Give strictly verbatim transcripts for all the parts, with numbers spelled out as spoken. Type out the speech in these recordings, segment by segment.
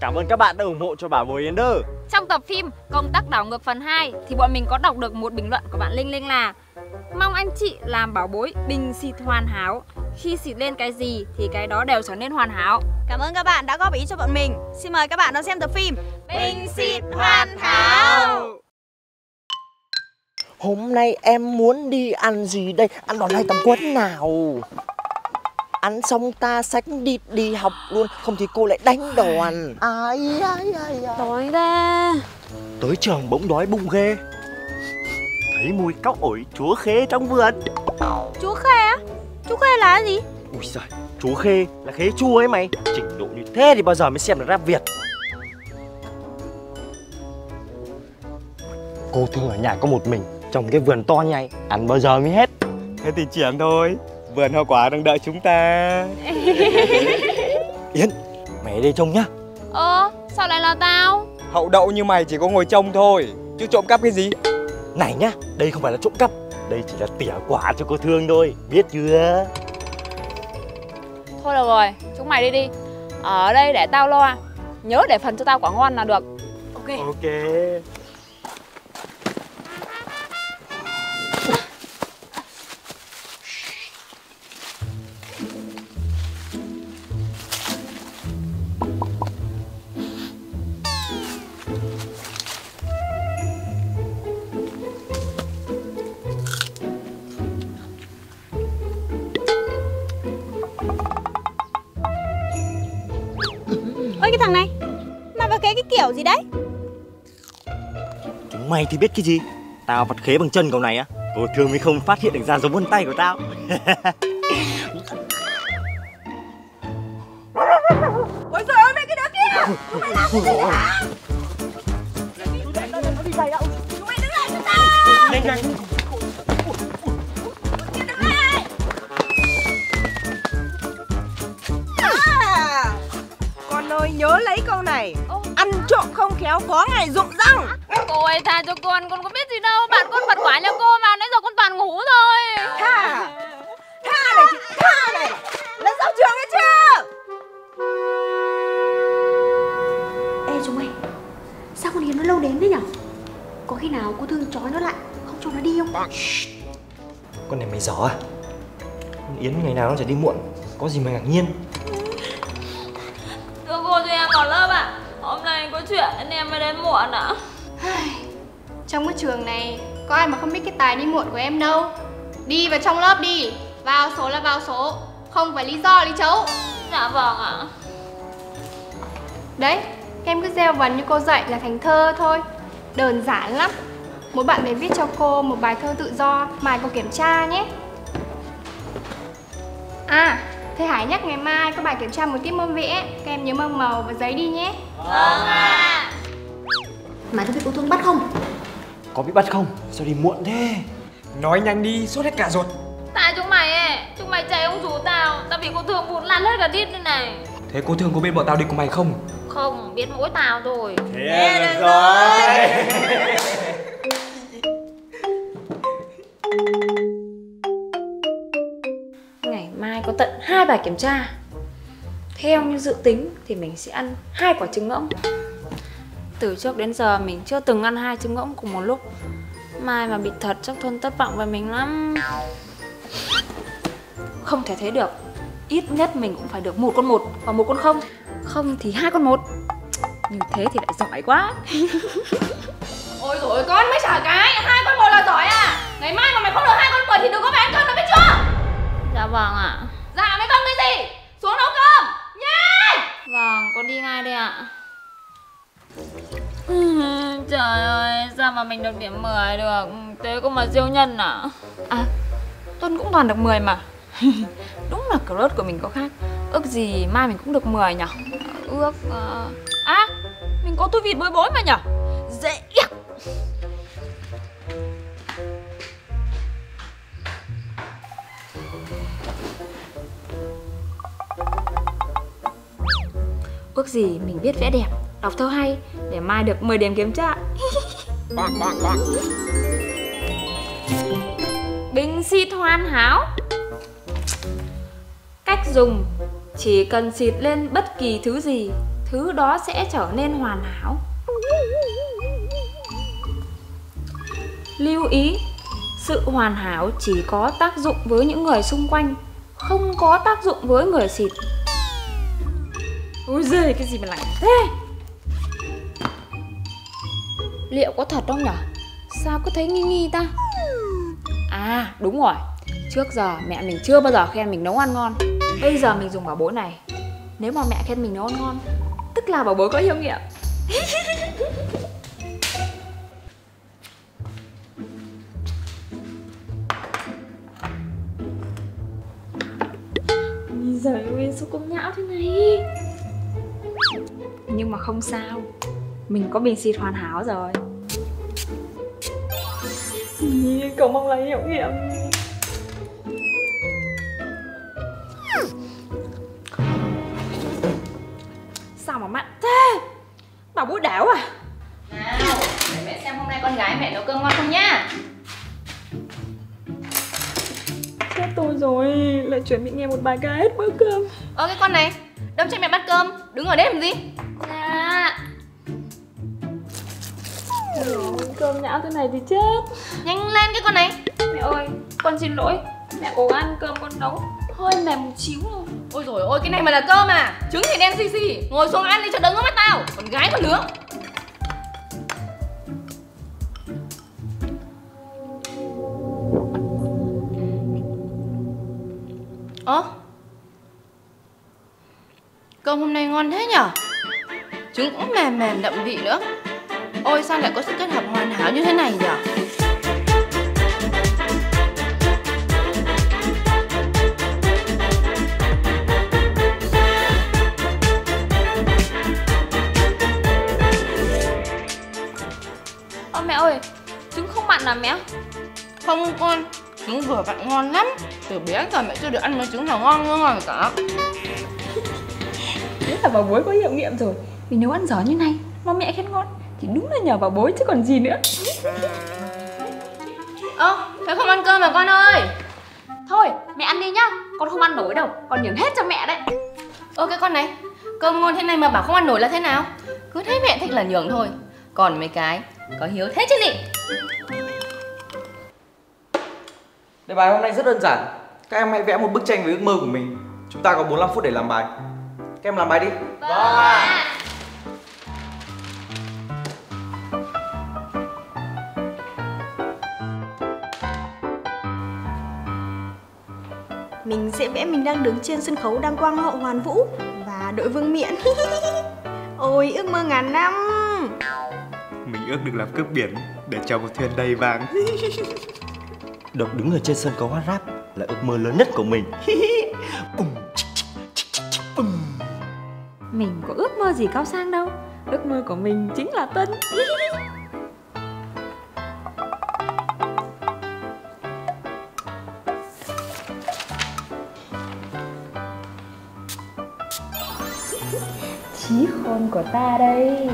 Cảm ơn các bạn đã ủng hộ cho Bảo Bối Ender. Trong tập phim Công Tắc Đảo Ngược phần hai thì bọn mình có đọc được một bình luận của bạn Linh Linh là: mong anh chị làm bảo bối bình xịt hoàn hảo. Khi xịt lên cái gì thì cái đó đều trở nên hoàn hảo. Cảm ơn các bạn đã góp ý cho bọn mình. Xin mời các bạn đón xem tập phim Bình xịt hoàn hảo. Hôm nay em muốn đi ăn gì đây? Ăn đòn hay tắm quất nào? Ăn xong ta xách đi đi học luôn, không thì cô lại đánh đòn. Ai ai ai ai. Đói ra. Tới trường bỗng đói bụng ghê. Thấy mùi cóc ổi chúa khế trong vườn. Chú Khê á? Chú Khê là cái gì? Ui giời, chúa khê là khế chua ấy mày. Trình độ như thế thì bao giờ mới xem được rap Việt. Cô thương ở nhà có một mình trong cái vườn to nhảy, ăn bao giờ mới hết. Thế thì chuyển thôi, vườn hoa quả đang đợi chúng ta. Yến, mày ở đây trông nhá. Ơ, sao lại là tao? Hậu đậu như mày chỉ có ngồi trông thôi, chứ trộm cắp cái gì. Này nhá, đây không phải là trộm cắp, đây chỉ là tỉa quả cho cô thương thôi, biết chưa? Thôi được rồi, chúng mày đi đi. Ở đây để tao lo. Nhớ để phần cho tao quả ngon là được. Ok. Ok. Ôi cái thằng này, mày vào cái cái kiểu gì đấy? Chúng mày thì biết cái gì? Tao vặt khế bằng chân cậu này á, cô thương mới không phát hiện được ra dấu vân tay của tao. Ôi giời ơi, mấy cái đứa kia! Chúng mày làm cái gì hả? Chúng mày đứng lại cho tao! Nhanh nhanh! Đứng lại! À, con ơi nhớ lấy câu này. Ăn trộm không khéo có ngày rụng răng. Cô ơi tha cho con, con có biết gì đâu. Bạn con bật quả nhà cô mà, nãy giờ con toàn ngủ thôi. Tha! Tha này chị, tha này! Lần sau trường ấy chưa? Ê chúng mày, sao con Yến nó lâu đến thế nhở? Có khi nào cô Thương trói nó lại, không cho nó đi không? Con này mày giỏi à? Con Yến ngày nào nó chả đi muộn, có gì mà ngạc nhiên. Thưa cô cho em vào lớp ạ. À. Hôm nay có chuyện nên em mới đến muộn ạ. À. Trong cái trường này có ai mà không biết cái tài đi muộn của em đâu. Đi vào trong lớp đi. Vào số là vào số, không phải lý do lý chấu. Dạ vâng ạ. Đấy, các em cứ gieo vần như cô dạy là thành thơ thôi. Đơn giản lắm. Mỗi bạn phải viết cho cô một bài thơ tự do, mài cô kiểm tra nhé. À, thầy Hải nhắc ngày mai có bài kiểm tra một tiết môn vẽ. Các em nhớ mang màu và giấy đi nhé. Vâng ạ. Mày có biết cô Thương bắt không? Có bị bắt không? Sao đi muộn thế? Nói nhanh đi, sốt hết cả ruột. Tại chúng mày ấy, chúng mày chạy ông chú tao. Tao bị cô Thương bụt lăn hết cả đít đây này. Thế cô Thương có biết bọn tao đi cùng mày không? Không, biết mỗi tao thôi. Thế được rồi. Ngày mai có tận hai bài kiểm tra. Theo như dự tính thì mình sẽ ăn hai quả trứng ngỗng. Từ trước đến giờ mình chưa từng ăn hai trứng ngỗng cùng một lúc. Mai mà bị thật chắc Thuần thất vọng về mình lắm. Không thể thế được. Ít nhất mình cũng phải được một con một và một con không. Không thì hai con một. Như thế thì lại giỏi quá. Ôi dồi ôi, con mới trả cái, hai con một là giỏi à? Ngày mai mà mày không được hai con mười thì đừng có về ăn cơm đâu biết chưa? Dạ vâng ạ. Dạ mấy con cái gì? Xuống nấu cơm, nhanh! Vâng, con đi ngay đây ạ. Trời ơi, sao mà mình được điểm mười được? Thế cũng mà siêu nhân à? À, Tuân cũng toàn được mười mà. Đúng là crush của mình có khác. Ước gì mai mình cũng được mười nhở? Ước... Uh... À, mình có túi vịt bối bối mà nhở? Dễ yếc. Ước gì mình biết vẽ đẹp, đọc thơ hay để mai được mười điểm kiểm tra. Bình xịt hoàn hảo. Cách dùng: chỉ cần xịt lên bất kỳ thứ gì, thứ đó sẽ trở nên hoàn hảo. Lưu ý, sự hoàn hảo chỉ có tác dụng với những người xung quanh, không có tác dụng với người xịt. Ôi giời, cái gì mà lạnh thế? Liệu có thật không nhở? Sao cứ thấy nghi nghi ta? À đúng rồi, trước giờ mẹ mình chưa bao giờ khen mình nấu ăn ngon. Bây giờ mình dùng bảo bối này. Nếu mà mẹ khen mình nấu ăn ngon, tức là bảo bối có hiệu nghiệm. Giời ơi, sao con nhão thế này? Nhưng mà không sao, mình có bình xịt hoàn hảo rồi. Cầu mong là hiệu nghiệm. Sao mà mặn thế? Bảo bối đảo à? Nào, để mẹ xem hôm nay con gái mẹ nấu cơm ngon không nhá. Chết tôi rồi, lại chuẩn bị nghe một bài ca hết bữa cơm. Ơ cái con này, đâm cho mẹ bắt cơm, đứng ở đấy làm gì? Dạ. Cơm nhão thế này thì chết. Nhanh lên cái con này. Mẹ ơi, con xin lỗi. Mẹ cố ăn cơm con nấu hơi mềm một xíu thôi. Ôi dồi ôi, cái này mà là cơm à? Trứng thì đen xì xì. Ngồi xuống ăn đi cho đỡ ngứa mắt tao. Con gái mà nướng. Ơ, cơm hôm nay ngon thế nhở? Trứng cũng mềm mềm đậm vị nữa. Ôi sao lại có sự kết hợp hoàn hảo như thế này nhở? Ơ mẹ ơi, trứng không mặn à mẹ? Không con, trứng vừa vặn ngon lắm. Từ bé giờ mẹ chưa được ăn mấy trứng nào ngon như ngon cả. Thế là bảo bối có hiệu nghiệm rồi. Vì nấu ăn giỏi như này mà mẹ khen ngon thì đúng là nhờ bảo bối chứ còn gì nữa. Ơ, thế không ăn cơm mà con ơi. Thôi, mẹ ăn đi nhá. Con không ăn nổi đâu, con nhường hết cho mẹ đấy. Ơ cái con này, cơm ngon thế này mà bảo không ăn nổi là thế nào? Cứ thấy mẹ thích là nhường thôi. Còn mấy cái có hiếu thế chứ gì. Đề bài hôm nay rất đơn giản. Các em hãy vẽ một bức tranh về ước mơ của mình. Chúng ta có bốn mươi lăm phút để làm bài. Các em làm bài đi. Vâng ạ. Mình sẽ vẽ mình đang đứng trên sân khấu đăng quang hậu hoàn vũ và đội vương miện. Ôi ước mơ ngàn năm. Mình ước được làm cướp biển để cho một thuyền đầy vàng. Được đứng ở trên sân khấu hát rap là ước mơ lớn nhất của mình. Mình có ước mơ gì cao sang đâu. Ước mơ của mình chính là Tân. Chí khôn của ta đây.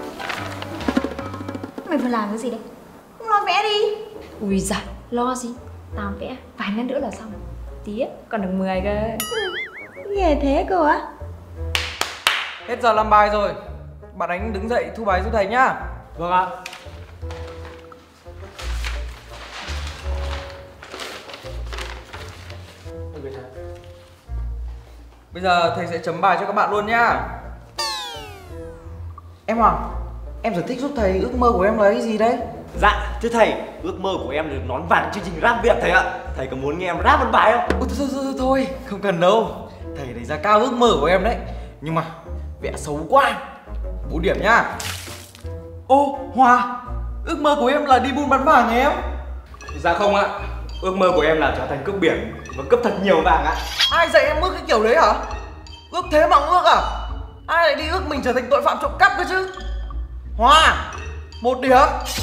Mày vừa làm cái gì đấy? Không lo vẽ đi. Ui giời, lo gì? Tao vẽ vài nét nữa là xong. Tía còn được mười cơ. Ghê thế cơ á? Hết giờ làm bài rồi. Bạn Ánh đứng dậy thu bài giúp thầy nhá. Vâng ạ. Bây giờ thầy sẽ chấm bài cho các bạn luôn nhá. Em Hoàng, em giải thích giúp thầy ước mơ của em là cái gì đấy? Dạ, thưa thầy, ước mơ của em là được nón vàng chương trình rap Việt thầy ạ. Thầy có muốn nghe em rap một bài không? Ôi, thôi, thôi, thôi, thôi, không cần đâu. Thầy đánh giá cao ước mơ của em đấy. Nhưng mà vẽ xấu quá. Bốn điểm nhá. Ô, Hòa, ước mơ của em là đi buôn bán vàng em. Dạ không ạ. Ước mơ của em là trở thành cướp biển và cướp thật nhiều vàng ạ. Ai dạy em ước cái kiểu đấy hả? Ước thế mà ước à? Ai lại đi ước mình trở thành tội phạm trộm cắp cơ chứ? Hòa, một điểm.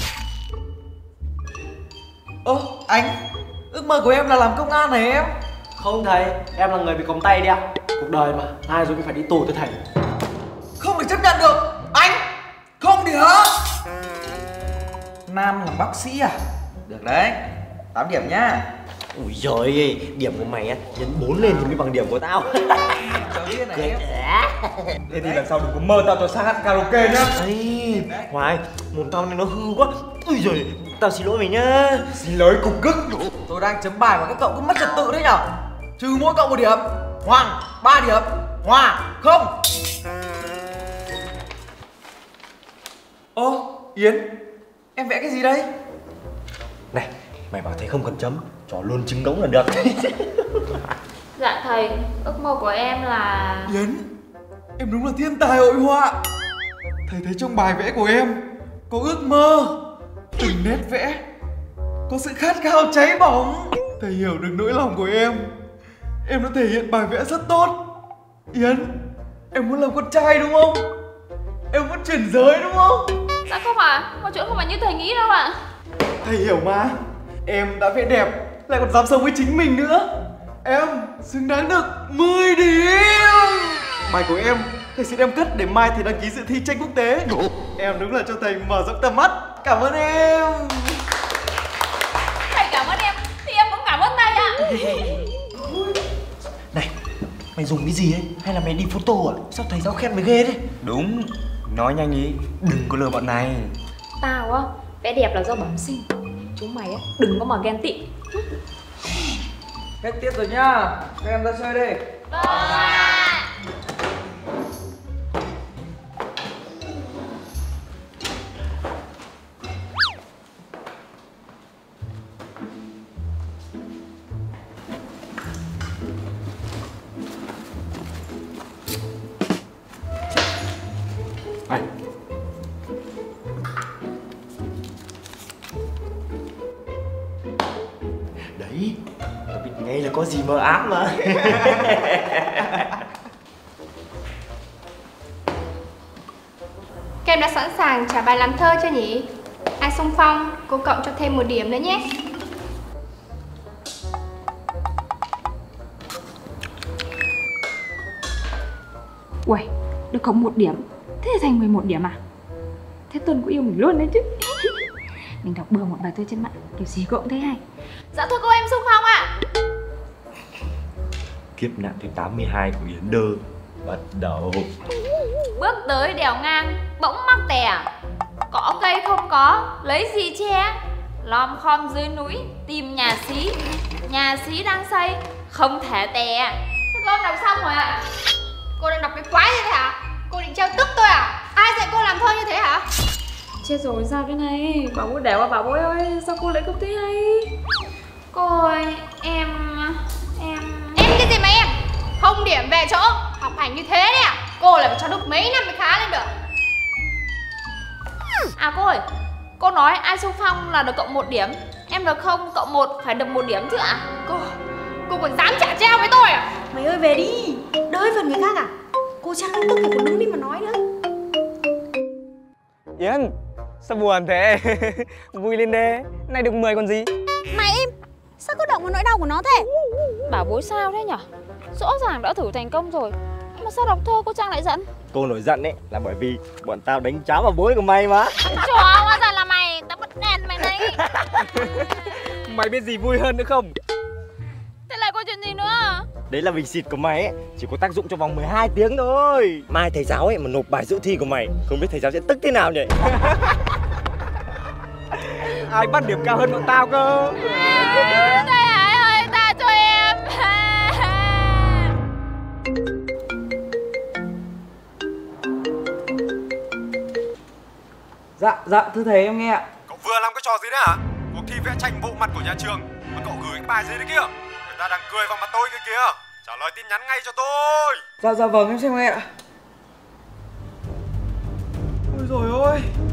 Ơ, anh, ước mơ của em là làm công an này em. Không thầy, em là người bị còng tay đi ạ. Cuộc đời mà, ai rồi cũng phải đi tù thưa thầy. Không thể chấp nhận được. Anh, không điểm. Nam làm bác sĩ à? Được đấy, tám điểm nhá. Ui giời, điểm của mày á, nhân bốn lên thì mới bằng điểm của tao. Cháu biết này em. Thế thì lần sau đừng có mơ tao cho sang hát karaoke nhá. Ây, Hoài, mồm tao này nó hư quá. Ui giời, tao xin lỗi mày nhá. Xin lỗi cục cức. Tôi đang chấm bài mà các cậu cứ mất trật tự đấy nhở. Trừ mỗi cậu một điểm. Hoàng ba điểm. Hòa không. Ô Yến, em vẽ cái gì đây? Này, mày bảo thầy không cần chấm, cho luôn trứng ngỗng là được. Dạ thầy, ước mơ của em là... Yến, em đúng là thiên tài hội họa. Thầy thấy trong bài vẽ của em có ước mơ, từng nét vẽ có sự khát khao cháy bỏng. Thầy hiểu được nỗi lòng của em. Em đã thể hiện bài vẽ rất tốt. Yến, em muốn làm con trai đúng không? Em muốn chuyển giới đúng không? Dạ không ạ, mọi chuyện không phải như thầy nghĩ đâu ạ. Thầy hiểu mà. Em đã vẽ đẹp, lại còn dám sống với chính mình nữa. Em xứng đáng được mười điểm. Bài của em thầy sẽ đem cất để mai thầy đăng ký dự thi tranh quốc tế. Em đúng là cho thầy mở rộng tầm mắt. Cảm ơn em. Thầy cảm ơn em, thì em cũng cảm ơn thầy ạ. Này, mày dùng cái gì ấy? Hay là mày đi photo à? Sao thầy giáo khen mày ghê đấy? Đúng, nói nhanh đi, đừng có lừa bọn này. Tao á, vẽ đẹp là do bẩm sinh. Chúng mày á, đừng có mà ghen tị. Hết tiết rồi nhá. Các em ra chơi đi. Vâng ạ. Này. Đấy, tao biết ngay là có gì mờ ám mà. Các em đã sẵn sàng trả bài làm thơ chưa nhỉ? Ai xung phong, cô cộng cho thêm một điểm nữa nhé. Uầy, được cộng một điểm. Thế thì thành mười một điểm à? Thế Tuân cũng yêu mình luôn đấy chứ. Mình đọc bừa một bài thơ trên mạng, kiểu gì cô cũng thấy hay. Dạ thưa cô, em xung phong ạ. Kiếp nạn thứ tám mươi hai của Yến Đơ bắt đầu. Bước tới đèo ngang, bỗng mắc tè. Cỏ cây không có, lấy gì che? Lom khom dưới núi, tìm nhà xí. Nhà xí đang xây, không thể tè. Thế con đọc xong rồi ạ. Cô đang đọc cái quái gì thế hả? Cô định treo tức tôi à? Ai dạy cô làm thơ như thế hả? Chết rồi, sao thế này? Bảo bối đẻo à, bảo bối ơi, sao cô lại không thấy hay? Cô ơi, em... em... Em cái gì mà em? Không điểm về chỗ. Học hành như thế đấy à? Cô lại phải cho được mấy năm mới khá lên được. À cô ơi, cô nói ai xung phong là được cộng một điểm. Em được không, cộng một phải được một điểm chứ ạ? À? Cô, cô còn dám trả treo với tôi à? Mày ơi về đi, đợi phần người khác à? Cô Trang đang tức thì còn đứng đi mà nói nữa. Yến, sao buồn thế? Vui lên đi, này được mười còn gì. Mày im, sao cứ động vào nỗi đau của nó thế? Bảo bối sao thế nhở? Rõ ràng đã thử thành công rồi, mà sao đọc thơ cô Trang lại giận? Cô nổi giận đấy là bởi vì bọn tao đánh cháo vào bối của mày mà. Chó, hóa ra là mày, tao bật đèn mày đây. Mày biết gì vui hơn nữa không? Thế lại có chuyện gì nữa? Đấy là bình xịt của mày ấy, chỉ có tác dụng trong vòng mười hai tiếng thôi. Mai thầy giáo ấy mà nộp bài dự thi của mày, không biết thầy giáo sẽ tức thế nào nhỉ? Ai bắt điểm cao hơn bọn tao cơ? À, thầy Hải ơi, tha cho em. Dạ, dạ, thưa thầy em nghe ạ. Cậu vừa làm cái trò gì đấy hả? Cuộc thi vẽ tranh bộ mặt của nhà trường mà cậu gửi cái bài gì đấy kia? Người ta đang cười vào mặt tôi kia kìa. Trả lời tin nhắn ngay cho tôi. Dạ, dạ vâng, em xem nghe ạ. Ôi dồi ôi,